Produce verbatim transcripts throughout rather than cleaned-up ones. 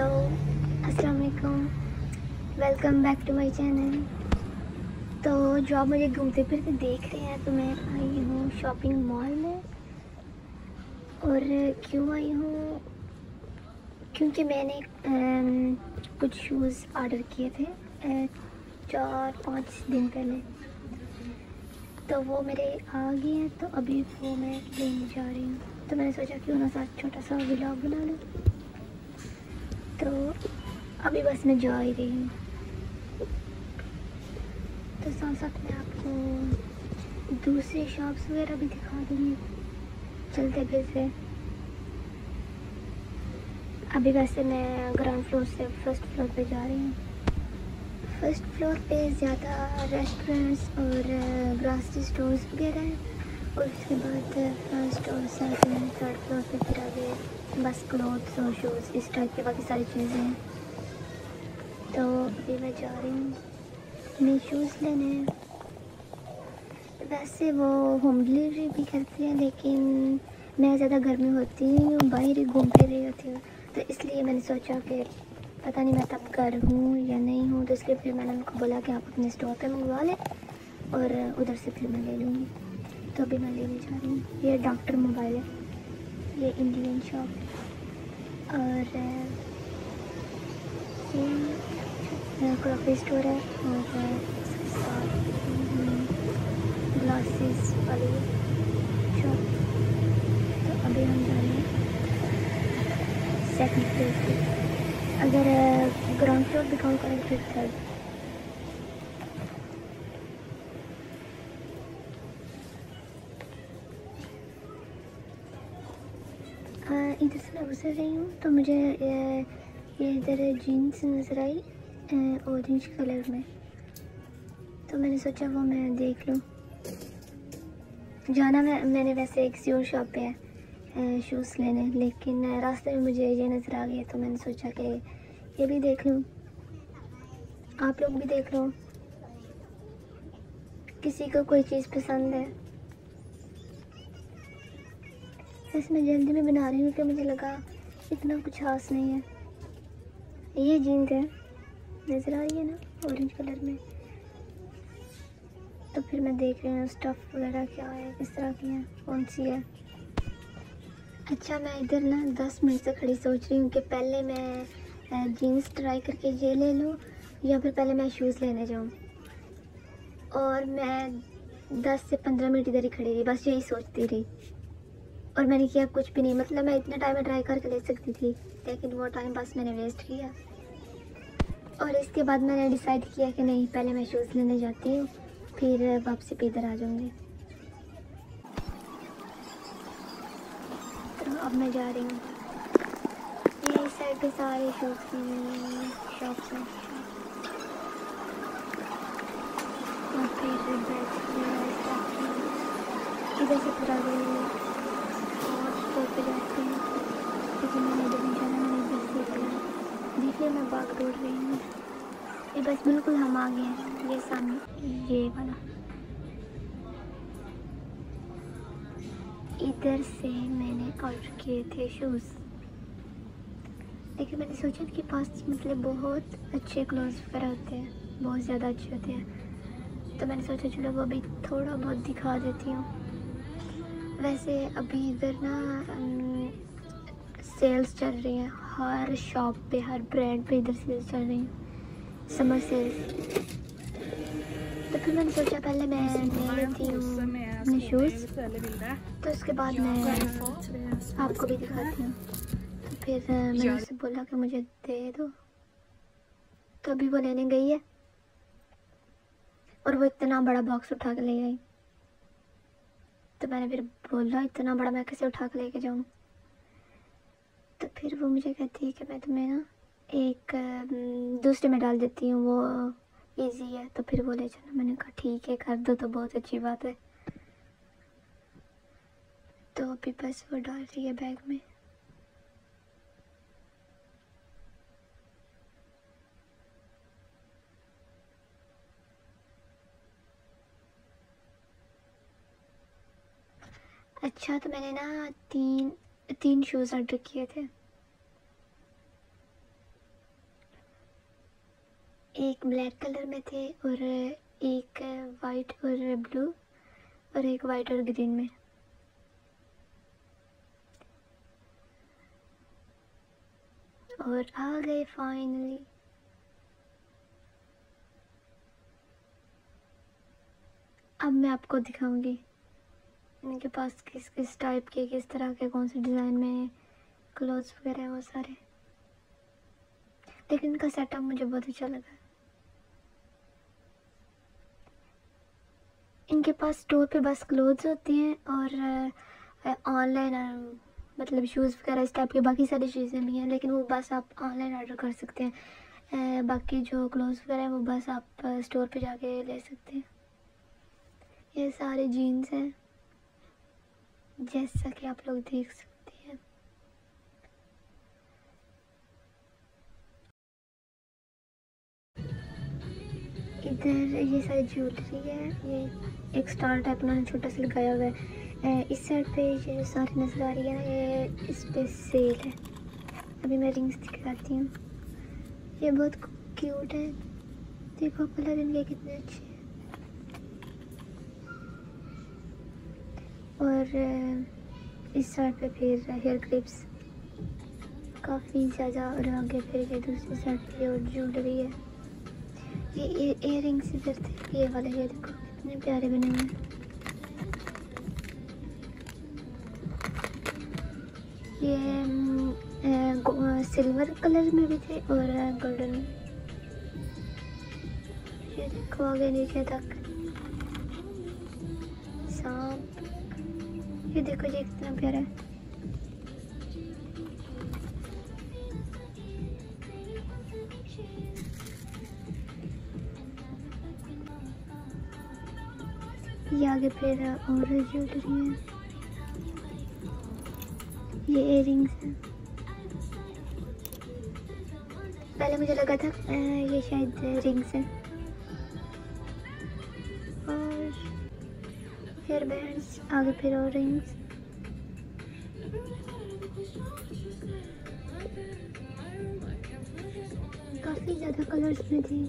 Hello, अस्सलाम वालेकुम, welcome back to my channel. तो जो आप मुझे घूमते फिरते देख रहे हैं, तो मैं आई हूँ शॉपिंग मॉल में। और क्यों आई हूँ, क्योंकि मैंने अम, कुछ शूज़ ऑर्डर किए थे अ, चार पाँच दिन पहले। तो वो मेरे आ गए हैं, तो अभी वो मैं लेने जा रही हूँ। तो मैंने सोचा क्यों ना साथ छोटा सा व्लॉग बना लूँ। तो अभी बस मैं जा ही रही हूँ, तो साथ साथ मैं आपको दूसरे शॉप्स वगैरह भी दिखा दूँगी चलते फिरते। अभी वैसे मैं ग्राउंड फ्लोर से फर्स्ट फ्लोर पे जा रही हूँ। फर्स्ट फ्लोर पे ज़्यादा रेस्टोरेंट्स और ग्रॉसरी स्टोर्स वगैरह हैं, और उसके बाद फर्स्ट और सेकंड थर्ड फ्लोर पे फिर आगे बस क्लोथ्स और शूज़ इस टाइप के बाकी सारी चीज़ें हैं। तो अभी मैं जा रही हूँ अपने शूज़ लेने। वैसे वो होम डिलीवरी भी करती है, लेकिन मैं ज़्यादा घर में होती नहीं हूँ, बाहर ही घूम फिर रही होती हूँ। तो इसलिए मैंने सोचा कि पता नहीं मैं तब घर हूँ या नहीं हूँ, तो इसलिए फिर मैंने उनको बोला कि आप अपने स्टोर पे मंगवा लें और उधर से फिर मैं ले लूँगी। तो अभी मैं लेने जा रही हूँ। ये डॉक्टर मोबाइल है, ये इंडियन शॉप। और ये क्रॉकरी स्टोर है, और इसके साथ ग्लासेस वाली शॉप। तो अभी हम जा रहे हैं सेकंड फ्लोर पे। अगर ग्राउंड फ्लोर भी काउंट करें फिर थर्ड। इधर से मैं गुजर रही हूँ, तो मुझे ये ये इधर जीन्स नज़र आई ऑरेंज कलर में। तो मैंने सोचा वो मैं देख लूँ। जाना मैं मैंने वैसे किसी और शॉप पे है शूज़ लेने, लेकिन रास्ते में मुझे ये नज़र आ गया, तो मैंने सोचा कि ये भी देख लूँ, आप लोग भी देख लो, किसी को कोई चीज़ पसंद है। वैसे मैं जल्दी में बना रही हूँ कि मुझे लगा इतना कुछ खास नहीं है। ये जीन्स है, नज़र आ रही है ना ऑरेंज कलर में। तो फिर मैं देख रही हूँ स्टफ़ वगैरह क्या है, किस तरह की है, कौन सी है। अच्छा, मैं इधर ना दस मिनट से खड़ी सोच रही हूँ कि पहले मैं जीन्स ट्राई करके ये ले लूँ या फिर पहले मैं शूज़ लेने जाऊँ। और मैं दस से पंद्रह मिनट इधर ही खड़ी रही, बस यही सोचती रही। और मैंने किया कुछ भी नहीं, मतलब मैं इतना टाइम में ट्राई करके ले सकती थी, लेकिन वो टाइम बस मैंने वेस्ट किया। और इसके बाद मैंने डिसाइड किया कि नहीं, पहले मैं शूज़ लेने जाती हूँ, फिर वापसी पे इधर आ जाऊँगी। तो अब मैं जा रही हूँ। ये इस साइड पे सारे शूज़ की शॉप्स हैं, और फिर बैग्स इधर से फिर आ गई और स्टोर पे जाती हूँ, क्योंकि मैंने इधर नहीं जाना, मैंने इधर से किया। देखिए मैं भाग दौड़ रही हूँ। ये बस बिल्कुल हम आ गए हैं, ये सामने ये वाला। इधर से मैंने ऑर्डर किए थे शूज़, लेकिन मैंने सोचा कि पास मतलब बहुत अच्छे क्लोथ्स वगैरह होते हैं, बहुत ज़्यादा अच्छे होते हैं। तो मैंने सोचा चलो वो भी थोड़ा बहुत दिखा देती हूँ। वैसे अभी इधर ना सेल्स चल रही हैं, हर शॉप पे, हर ब्रांड पे इधर सेल्स चल रही हैं, समर सेल्स। तो फिर मैंने सोचा पहले मैं ले लेती हूँ अपने शूज़, तो उसके बाद मैं आपको भी दिखाती हूँ। तो फिर मैंने उससे बोला कि मुझे दे दो, तो अभी वो लेने गई है, और वो इतना बड़ा बॉक्स उठा के ले आई। तो मैंने फिर बोला इतना बड़ा मैं कैसे उठा के लेके जाऊँ। तो फिर वो मुझे कहती है कि मैं तुम्हें ना एक दूसरे में डाल देती हूँ, वो इजी है, तो फिर वो ले चलो। मैंने कहा ठीक है, कर दो तो बहुत अच्छी बात है। तो अभी बस वो डाल रही है बैग में। अच्छा, तो मैंने ना तीन तीन शूज़ ऑर्डर किए थे। एक ब्लैक कलर में थे और एक वाइट और ब्लू और एक वाइट और ग्रीन में। और आ गए फाइनली। अब मैं आपको दिखाऊंगी इनके पास किस किस टाइप के, किस तरह के, कौन से डिज़ाइन में क्लोथ्स वगैरह हैं वो सारे। लेकिन इनका सेटअप मुझे बहुत अच्छा लगा। इनके पास स्टोर पे बस क्लोथ्स होती हैं और ऑनलाइन मतलब शूज़ वगैरह इस टाइप की बाकी सारी चीज़ें भी हैं, लेकिन वो बस आप ऑनलाइन ऑर्डर कर सकते हैं। बाकी जो क्लोथ्स वगैरह हैं वो बस आप स्टोर पे जाके ले सकते हैं। ये सारे जीन्स हैं जैसा कि आप लोग देख सकते हैं। इधर ये सारी ज्वेलरी है, ये एक स्टार टाइप उन्होंने छोटा सा लगाया हुआ है। इस साइड पे ये जो सारी नजर आ रही है ना, ये इस पे सेल है। अभी मैं रिंग्स दिखाती हूँ। ये बहुत क्यूट है, देखो कलर इनके कितने अच्छे हैं। और इस साइड पे फिर हेयर क्लिप्स काफ़ी ज़्यादा, और आगे फिर ये दूसरी साइड पे और ज्वेलरी है। ये इयर रिंग्स इधर थे, ये वाले, ये देखो कितने प्यारे बने हुए हैं। ये सिल्वर कलर में भी थे और गोल्डन। ये देखो आगे नीचे तक सांप। ये देखो ये कितना प्यारा है। ये आगे फिर और ज्वेलरी है, ये इयररिंग्स हैं। पहले मुझे लगा था ये शायद रिंग्स हैं। और हेयर बैंड्स, आगे फिर और रिंग्स। काफ़ी ज़्यादा कलर्स में थी।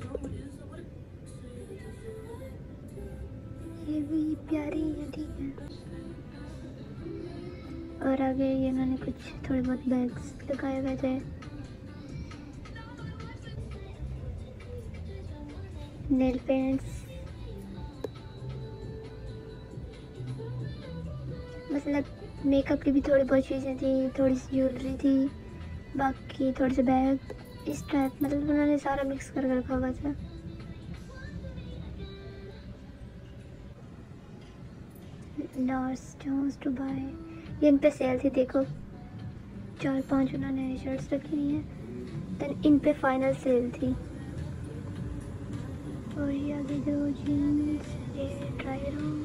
ये भी प्यारी है, ठीक है। और आगे ये मैंने कुछ थोड़े बहुत बैग्स लगाए हुए थे। नेल पेंट्स, मतलब मेकअप की भी थोड़ी बहुत चीज़ें थी, थोड़ी सी ज्वेलरी थी, बाकी थोड़े से बैग इस टाइप, मतलब उन्होंने सारा मिक्स करके रखा हुआ था। लास्ट चांस टू बाय, ये इन पे सेल थी, देखो चार पांच उन्होंने शर्ट्स रखी हुई हैं, देन इन पे फाइनल सेल थी। और ये आगे जो जीन्स, ये ट्राई रूम,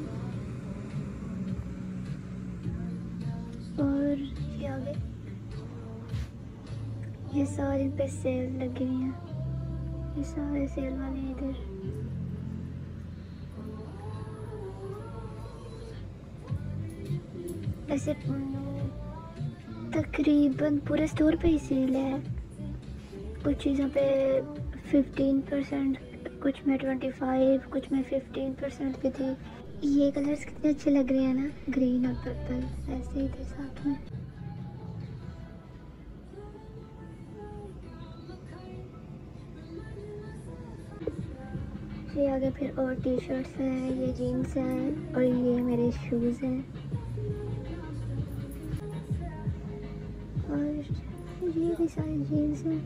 और ये आगे ये सारे पे सेल लगी हुई हैं, ये सारे सेल वाले इधर। ऐसे तकरीबन पूरे स्टोर पे ही सेल है। कुछ चीज़ों पे फिफ्टीन परसेंट, कुछ में ट्वेंटी फाइव, कुछ में फिफ्टीन परसेंट पे थी। ये कलर्स कितने अच्छे लग रहे हैं ना, ग्रीन और पर्पल, ऐसे ही थे साथ में। ये आगे फिर और टी शर्ट्स हैं, ये जीन्स हैं, और ये मेरे शूज़ हैं। और ये भी सारे जीन्स हैं,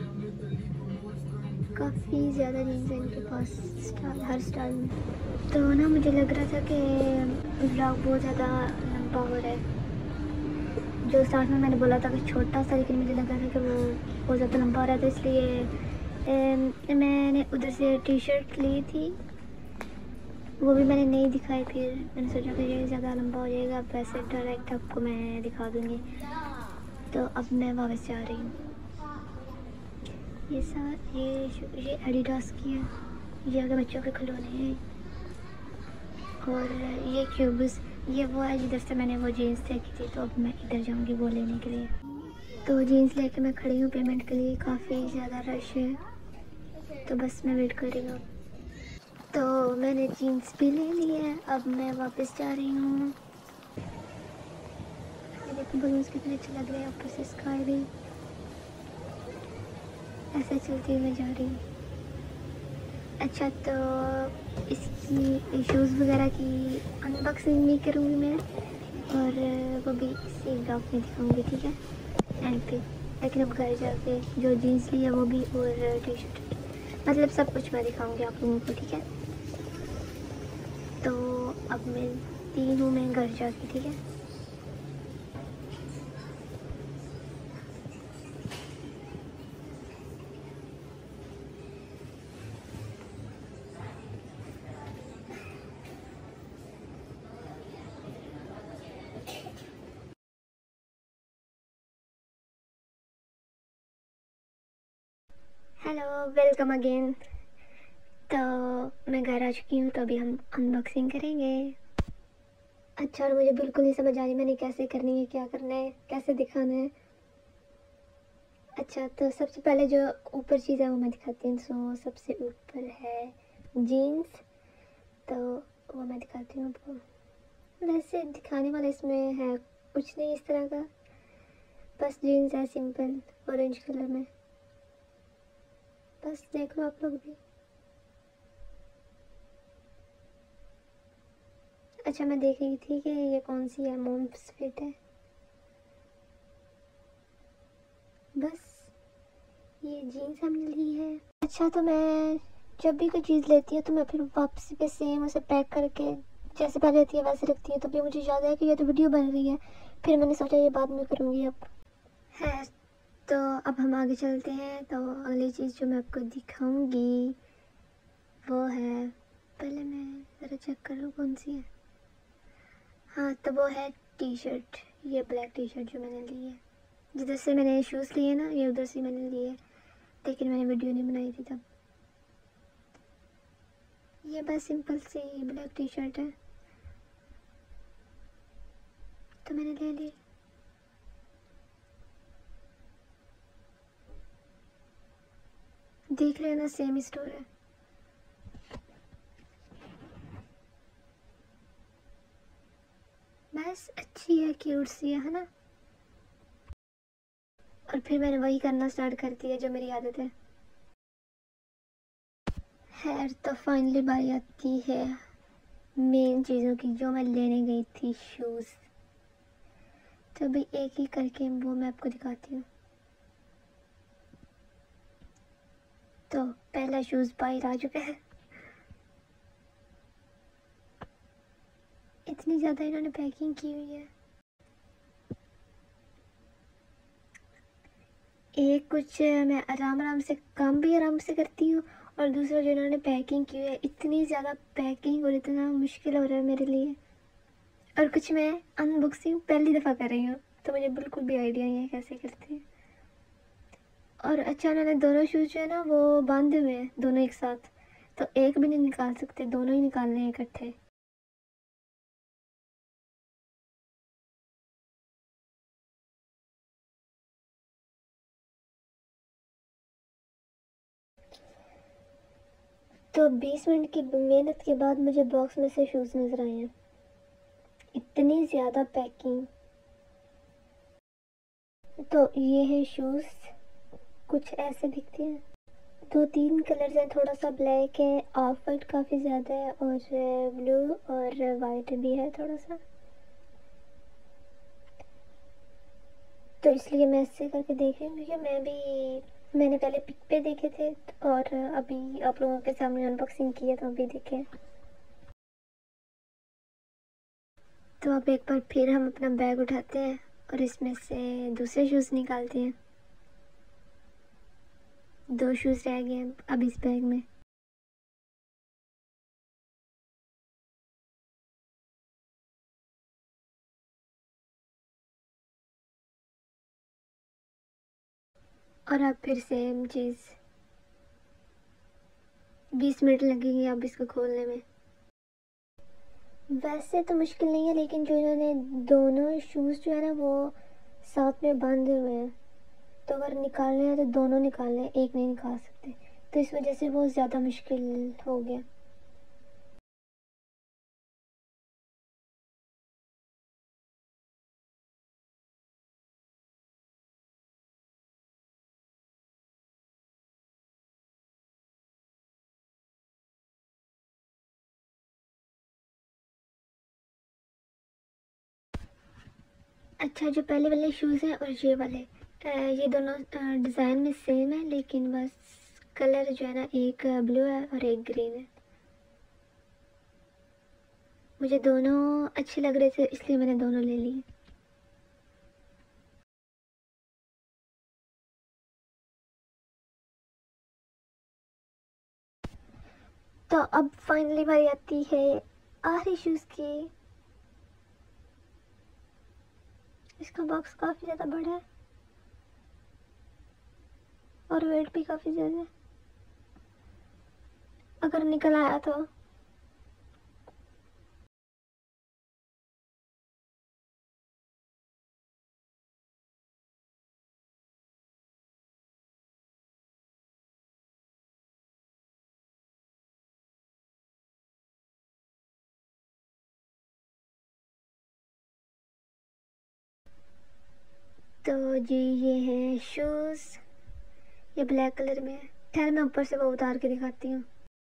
काफ़ी ज़्यादा जीन्स हैं इनके पास, स्टाइल, हर स्टाइल में। तो ना मुझे लग रहा था कि व्लॉग बहुत ज़्यादा लंबा हो रहा है। जो स्टार्ट में मैंने बोला था कि छोटा सा, लेकिन मुझे लगा था कि वो बहुत ज़्यादा लंबा हो रहा था, इसलिए ए, मैंने उधर से टी शर्ट ली थी, वो भी मैंने नहीं दिखाई। फिर मैंने सोचा कि ये ज़्यादा लंबा हो जाएगा, अब वैसे डायरेक्ट आपको मैं दिखा दूँगी। तो अब मैं वापस जा रही हूँ। ये सार ये ये एडिडास की है, ये आगे बच्चों के खिलौने हैं। और ये क्यूब्स, ये वो है जिधर से मैंने वो जीन्स देखी थी, तो अब मैं इधर जाऊँगी वो लेने के लिए। तो जीन्स लेके मैं खड़ी हूँ पेमेंट के लिए, काफ़ी ज़्यादा रश है। तो बस मैं वेट कर रही हूँ। तो मैंने जीन्स भी ले ली है, अब मैं वापस जा रही हूँ। देखो बलून्स कितने अच्छे लग रहे हैं, ऊपर से स्काई भी ऐसे चलती हुई मैं जा रही हूँ। अच्छा, तो इसकी शूज़ वगैरह की अनबॉक्सिंग भी करूँगी मैं, और वो भी इसी ब्लॉग में दिखाऊँगी, ठीक है, एंड पे। लेकिन अब घर जाके जो जीन्स ली है वो भी, और टी शर्ट, मतलब सब कुछ मैं दिखाऊँगी आप लोगों को, ठीक है। तो अब मैं ती हूँ मैं घर जाके, ठीक है। Hello, welcome again. तो मैं घर आ चुकी हूँ, तो अभी हम अनबॉक्सिंग करेंगे। अच्छा, और मुझे बिल्कुल नहीं समझ आ रही मैंने कैसे करनी है, क्या करना है, कैसे दिखाना है। अच्छा, तो सबसे पहले जो ऊपर चीज़ है वो मैं दिखाती हूँ। सो सबसे ऊपर है जीन्स, तो वो मैं दिखाती हूँ आपको। वैसे दिखाने वाला इसमें है कुछ नहीं इस तरह का, बस जीन्स है सिंपल ऑरेंज कलर में, बस देख लो आप लोग भी। अच्छा, मैं देख रही थी कि ये कौन सी है, मोम्स फिट है, बस ये जीन्स हमने ली है। अच्छा, तो मैं जब भी कोई चीज़ लेती हूँ तो मैं फिर वापसी पे सेम उसे पैक करके जैसे पहले थी वैसे रखती हूँ। तो फिर मुझे याद है कि ये तो वीडियो बन रही है, फिर मैंने सोचा ये बाद में करूँगी अब है। तो अब हम आगे चलते हैं। तो अगली चीज़ जो मैं आपको दिखाऊँगी वो है, पहले मैं ज़रा चेक कर लूँ कौन सी है। हाँ, तो वो है टी शर्ट, ये ब्लैक टी शर्ट जो मैंने ली है। जिधर से मैंने शूज़ लिए ना, ये उधर से मैंने लिए, लेकिन मैंने वीडियो नहीं बनाई थी तब। ये बस सिंपल सी ब्लैक टी शर्ट है, तो मैंने ले ली। देख रहे हो ना, सेम स्टोर है। बस अच्छी है, क्यूट सी है, है ना। और फिर मैंने वही करना स्टार्ट कर दिया जो मेरी आदत है। खैर, तो फाइनली बारी आती है मेन चीज़ों की जो मैं लेने गई थी, शूज़। तो अभी एक ही करके वो मैं आपको दिखाती हूँ। तो पहला शूज़ बाहर आ चुका है। इतनी ज़्यादा इन्होंने पैकिंग की हुई है। एक कुछ मैं आराम आराम से काम भी आराम से करती हूँ, और दूसरा जो इन्होंने पैकिंग की हुई है, इतनी ज़्यादा पैकिंग, और इतना मुश्किल हो रहा है मेरे लिए। और कुछ मैं अनबॉक्सिंग पहली दफ़ा कर रही हूँ, तो मुझे बिल्कुल भी आइडिया नहीं है कैसे करते हैं। और अच्छा, उन्होंने दोनों शूज़ जो है ना वो बांधे हुए हैं दोनों एक साथ, तो एक भी नहीं निकाल सकते, दोनों ही निकालने हैं इकट्ठे। तो बीस मिनट की मेहनत के बाद मुझे बॉक्स में से शूज़ नज़र आए हैं। इतनी ज़्यादा पैकिंग। तो ये है शूज़, कुछ ऐसे दिखते हैं। दो तीन कलर्स हैं, थोड़ा सा ब्लैक है, ऑफ वाइट काफ़ी ज़्यादा है, और ब्लू और वाइट भी है थोड़ा सा। तो इसलिए मैं ऐसे करके देख रही हूँ, क्योंकि मैं भी मैंने पहले पिक पे देखे थे, और अभी आप लोगों के सामने अनबॉक्सिंग किया तो अभी देखे। तो अब एक बार फिर हम अपना बैग उठाते हैं और इसमें से दूसरे शूज़ निकालते हैं। दो शूज़ रह गए हैं अब इस बैग में। और अब फिर सेम चीज़, बीस मिनट लगेंगे अब इसको खोलने में। वैसे तो मुश्किल नहीं है, लेकिन जो इन्होंने दोनों शूज़ जो है ना वो साथ में बांधे हुए हैं, तो अगर निकालने हैं तो दोनों निकालने हैं, एक नहीं निकाल सकते। तो इस वजह से बहुत ज़्यादा मुश्किल हो गया। अच्छा, जो पहले वाले शूज़ हैं और ये वाले, अ, ये दोनों डिज़ाइन में सेम है, लेकिन बस कलर जो है ना, एक ब्लू है और एक ग्रीन है। मुझे दोनों अच्छे लग रहे थे, इसलिए मैंने दोनों ले लिए। तो अब फाइनली बारी आती है आखिरी शूज़ की। इसका बॉक्स काफ़ी ज़्यादा बड़ा है और वेट भी काफ़ी ज़्यादा है। अगर निकल आया तो तो जी ये हैं शूज़, ये ब्लैक कलर में है। ठहर, मैं ऊपर से वो उतार के दिखाती हूँ।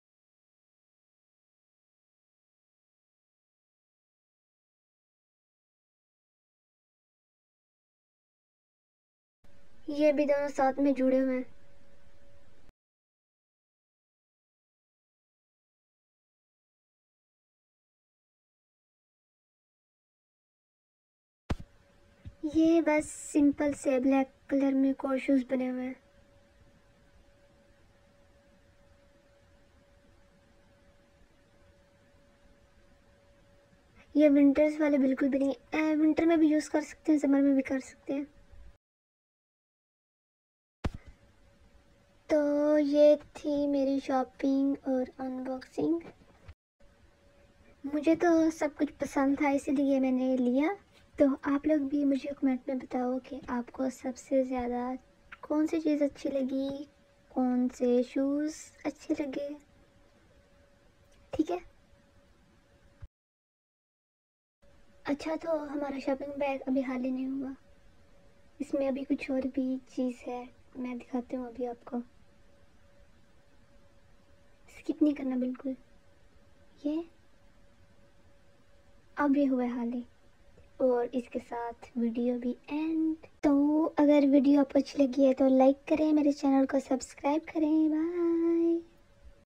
ये भी दोनों साथ में जुड़े हुए हैं। ये बस सिंपल से ब्लैक कलर में कोर शूज़ बने हुए हैं। ये विंटर्स वाले बिल्कुल भी नहीं, विंटर में भी यूज़ कर सकते हैं, समर में भी कर सकते हैं। तो ये थी मेरी शॉपिंग और अनबॉक्सिंग। मुझे तो सब कुछ पसंद था, इसीलिए मैंने लिया। तो आप लोग भी मुझे कमेंट में बताओ कि आपको सबसे ज़्यादा कौन सी चीज़ अच्छी लगी, कौन से शूज़ अच्छे लगे। ठीक है। अच्छा, तो हमारा शॉपिंग बैग अभी हाल ही नहीं हुआ, इसमें अभी कुछ और भी चीज़ है, मैं दिखाती हूँ अभी आपको। स्किप नहीं करना बिल्कुल। ये अब ये हुआ हाल ही, और इसके साथ वीडियो भी एंड। तो अगर वीडियो आपको अच्छी लगी है तो लाइक करें, मेरे चैनल को सब्सक्राइब करें। बाय।